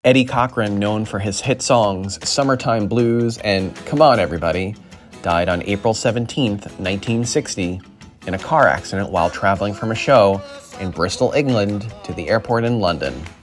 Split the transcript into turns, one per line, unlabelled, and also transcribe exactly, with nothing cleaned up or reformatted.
Eddie Cochran, known for his hit songs Summertime Blues and Come On Everybody, died on April seventeenth, nineteen sixty, in a car accident while traveling from a show in Bristol, England, to the airport in London.